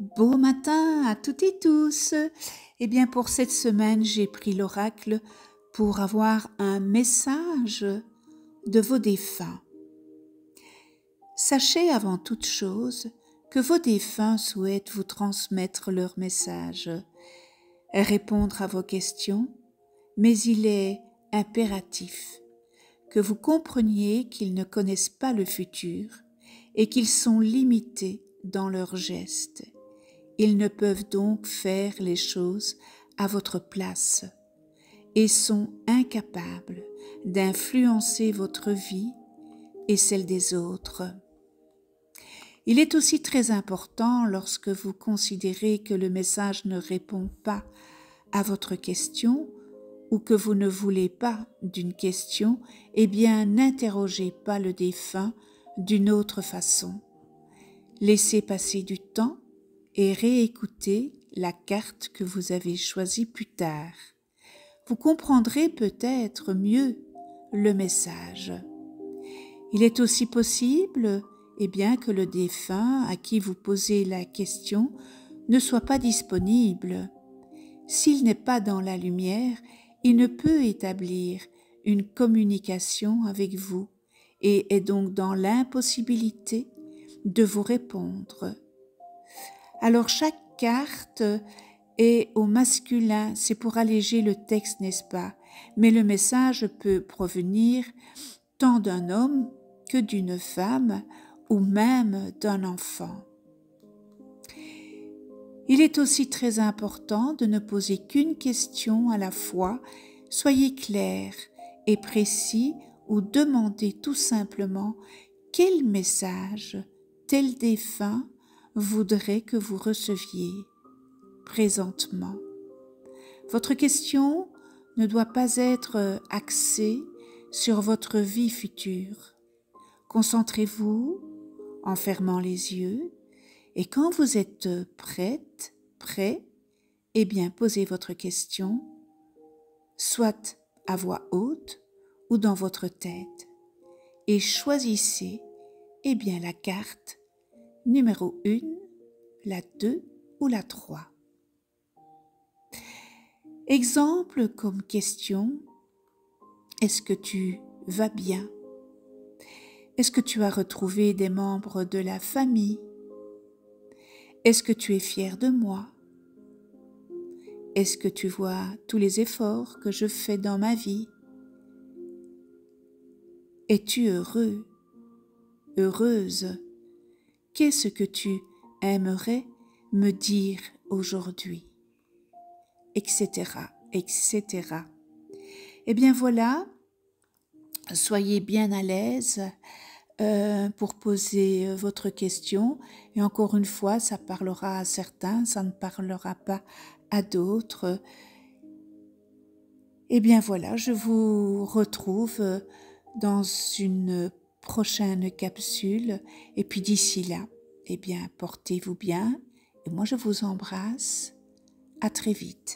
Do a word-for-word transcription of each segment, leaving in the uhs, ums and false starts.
Beau matin à toutes et tous. Eh bien, pour cette semaine, j'ai pris l'oracle pour avoir un message de vos défunts. Sachez avant toute chose que vos défunts souhaitent vous transmettre leur message, répondre à vos questions, mais il est impératif que vous compreniez qu'ils ne connaissent pas le futur et qu'ils sont limités dans leurs gestes. Ils ne peuvent donc faire les choses à votre place et sont incapables d'influencer votre vie et celle des autres. Il est aussi très important lorsque vous considérez que le message ne répond pas à votre question ou que vous ne voulez pas d'une question, eh bien n'interrogez pas le défunt d'une autre façon. Laissez passer du temps et réécoutez la carte que vous avez choisie plus tard. Vous comprendrez peut-être mieux le message. Il est aussi possible, eh bien, que le défunt à qui vous posez la question ne soit pas disponible. S'il n'est pas dans la lumière, il ne peut établir une communication avec vous et est donc dans l'impossibilité de vous répondre. Alors chaque carte est au masculin, c'est pour alléger le texte, n'est-ce pas? Mais le message peut provenir tant d'un homme que d'une femme ou même d'un enfant. Il est aussi très important de ne poser qu'une question à la fois. Soyez clair et précis ou demandez tout simplement quel message tel défunt voudrait que vous receviez présentement. Votre question ne doit pas être axée sur votre vie future. Concentrez-vous en fermant les yeux et quand vous êtes prête, prêt, eh bien posez votre question, soit à voix haute ou dans votre tête, et choisissez eh bien la carte numéro un, la deux ou la trois. Exemple comme question, est-ce que tu vas bien? Est-ce que tu as retrouvé des membres de la famille? Est-ce que tu es fier de moi? Est-ce que tu vois tous les efforts que je fais dans ma vie? Es-tu heureux? Heureuse? Qu'est-ce que tu aimerais me dire aujourd'hui? Etc, et cetera. Eh bien voilà, soyez bien à l'aise euh, pour poser votre question. Et encore une fois, ça parlera à certains, ça ne parlera pas à d'autres. Eh bien voilà, je vous retrouve dans une prochaine capsule. Et puis d'ici là, eh bien portez-vous bien. Et moi je vous embrasse. À très vite.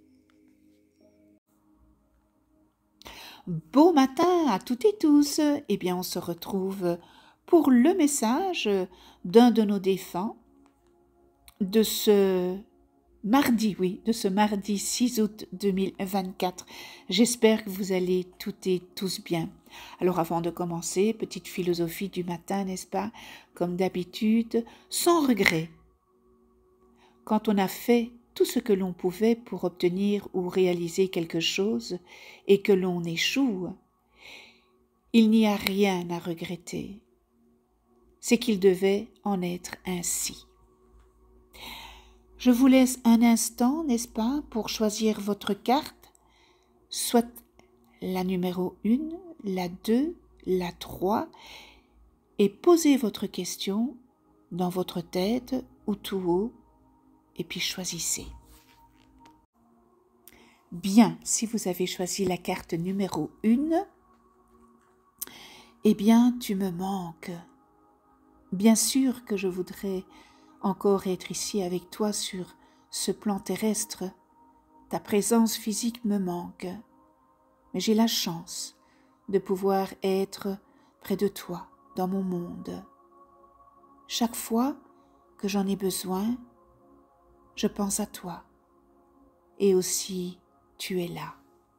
Beau matin à toutes et tous. Eh bien, on se retrouve pour le message d'un de nos défunts de ce mardi, oui, de ce mardi six août deux mille vingt-quatre. J'espère que vous allez toutes et tous bien. Alors, avant de commencer, petite philosophie du matin, n'est-ce pas? Comme d'habitude, sans regret. Quand on a fait tout ce que l'on pouvait pour obtenir ou réaliser quelque chose et que l'on échoue, il n'y a rien à regretter. C'est qu'il devait en être ainsi. Je vous laisse un instant, n'est-ce pas, pour choisir votre carte, soit la numéro un, la deux, la trois, et posez votre question dans votre tête ou tout haut, et puis choisissez. Bien, si vous avez choisi la carte numéro un, eh bien, tu me manques. Bien sûr que je voudrais encore être ici avec toi sur ce plan terrestre. Ta présence physique me manque, mais j'ai la chance de pouvoir être près de toi, dans mon monde. Chaque fois que j'en ai besoin, je pense à toi et aussi tu es là.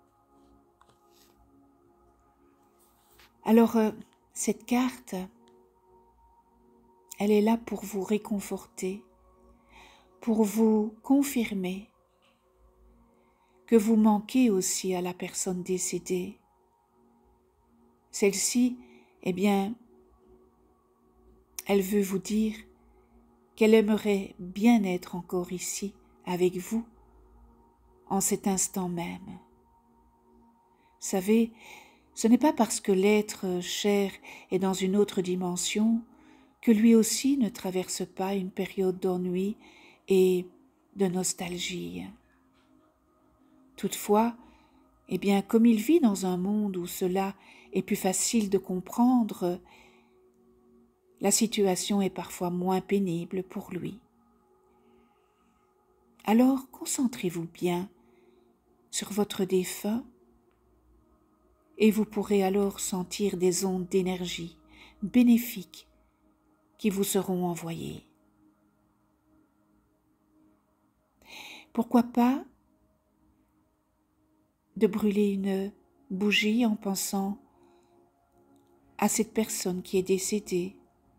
Alors, euh, cette carte, elle est là pour vous réconforter, pour vous confirmer que vous manquez aussi à la personne décédée. Celle-ci, eh bien, elle veut vous dire qu'elle aimerait bien être encore ici avec vous en cet instant même. Vous savez, ce n'est pas parce que l'être cher est dans une autre dimension que lui aussi ne traverse pas une période d'ennui et de nostalgie. Toutefois, eh bien, comme il vit dans un monde où cela est plus facile de comprendre, la situation est parfois moins pénible pour lui. Alors, concentrez-vous bien sur votre défunt et vous pourrez alors sentir des ondes d'énergie bénéfiques qui vous seront envoyées. Pourquoi pas de brûler une bougie en pensant à cette personne qui est décédée.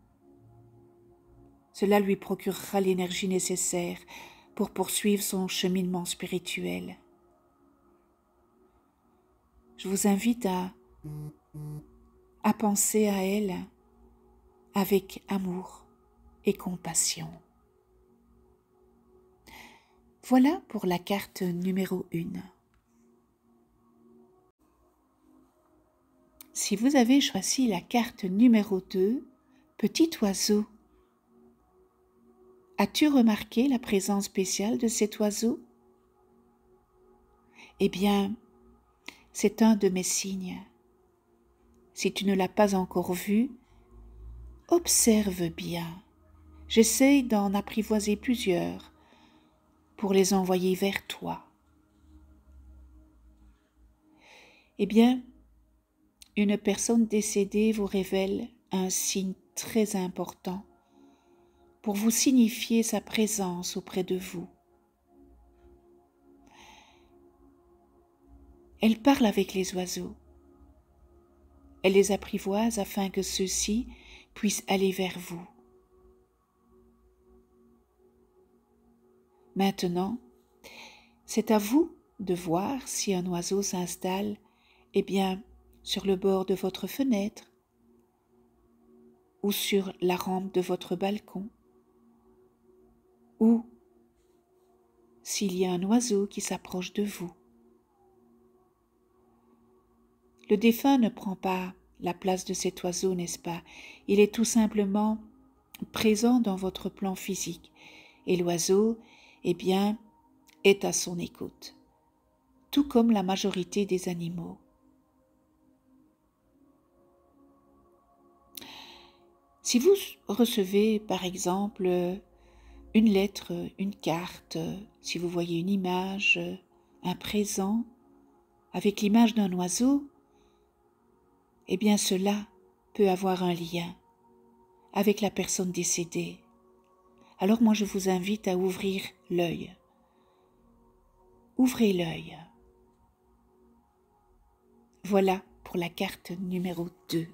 Cela lui procurera l'énergie nécessaire pour poursuivre son cheminement spirituel. Je vous invite à, à penser à elle avec amour et compassion. Voilà pour la carte numéro un. Si vous avez choisi la carte numéro deux, petit oiseau, as-tu remarqué la présence spéciale de cet oiseau? Eh bien, c'est un de mes signes. Si tu ne l'as pas encore vu, observe bien. J'essaye d'en apprivoiser plusieurs pour les envoyer vers toi. Eh bien, une personne décédée vous révèle un signe très important pour vous signifier sa présence auprès de vous. Elle parle avec les oiseaux. Elle les apprivoise afin que ceux-ci puissent aller vers vous. Maintenant, c'est à vous de voir si un oiseau s'installe, eh bien, sur le bord de votre fenêtre ou sur la rampe de votre balcon, ou s'il y a un oiseau qui s'approche de vous. Le défunt ne prend pas la place de cet oiseau, n'est-ce pas? Il est tout simplement présent dans votre plan physique et l'oiseau, eh bien, est à son écoute, tout comme la majorité des animaux. Si vous recevez, par exemple, une lettre, une carte, si vous voyez une image, un présent, avec l'image d'un oiseau, eh bien cela peut avoir un lien avec la personne décédée. Alors moi je vous invite à ouvrir l'œil. Ouvrez l'œil. Voilà pour la carte numéro deux.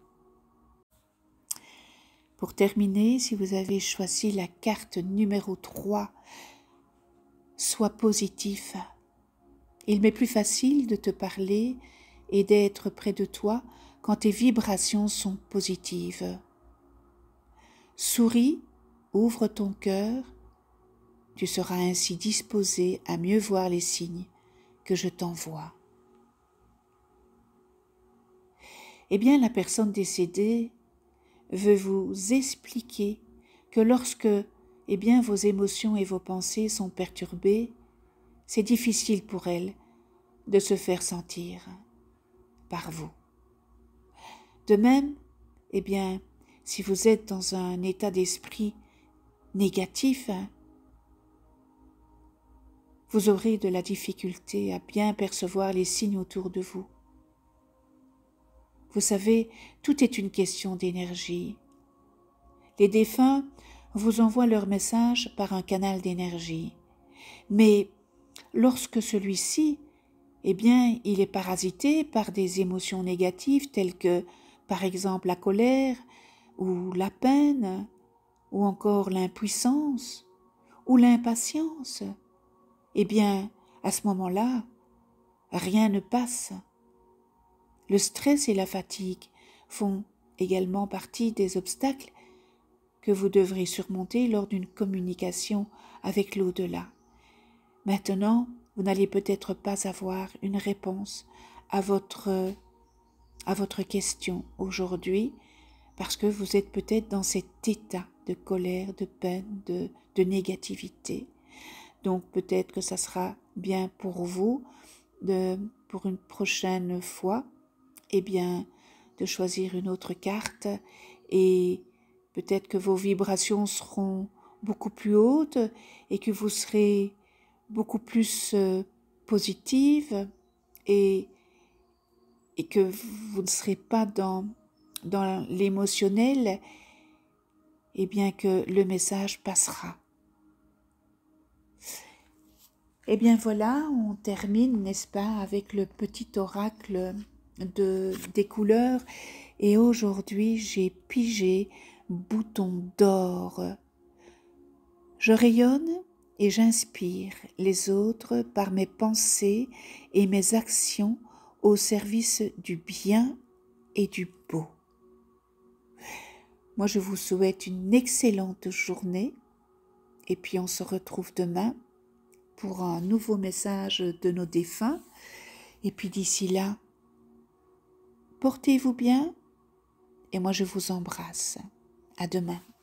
Pour terminer, si vous avez choisi la carte numéro trois, sois positif. Il m'est plus facile de te parler et d'être près de toi quand tes vibrations sont positives. Souris, ouvre ton cœur, tu seras ainsi disposé à mieux voir les signes que je t'envoie. Eh bien, la personne décédée veut vous expliquer que lorsque eh bien, vos émotions et vos pensées sont perturbées, c'est difficile pour elle de se faire sentir par vous. De même, eh bien, si vous êtes dans un état d'esprit négatif, vous aurez de la difficulté à bien percevoir les signes autour de vous. Vous savez, tout est une question d'énergie. Les défunts vous envoient leur message par un canal d'énergie. Mais lorsque celui-ci, eh bien, il est parasité par des émotions négatives telles que, par exemple, la colère ou la peine, ou encore l'impuissance ou l'impatience, eh bien, à ce moment-là, rien ne passe. Le stress et la fatigue font également partie des obstacles que vous devrez surmonter lors d'une communication avec l'au-delà. Maintenant, vous n'allez peut-être pas avoir une réponse à votre, à votre question aujourd'hui parce que vous êtes peut-être dans cet état de colère, de peine, de, de négativité. Donc peut-être que ça sera bien pour vous de, pour une prochaine fois, eh bien, de choisir une autre carte et peut-être que vos vibrations seront beaucoup plus hautes et que vous serez beaucoup plus euh, positive et, et que vous ne serez pas dans, dans l'émotionnel, et bien que le message passera. Et bien voilà, on termine, n'est-ce pas, avec le petit oracle de, des couleurs. Et aujourd'hui, j'ai pigé bouton d'or. Je rayonne et j'inspire les autres par mes pensées et mes actions au service du bien et du beau. Moi, je vous souhaite une excellente journée et puis on se retrouve demain pour un nouveau message de nos défunts. Et puis d'ici là, portez-vous bien et moi je vous embrasse. À demain.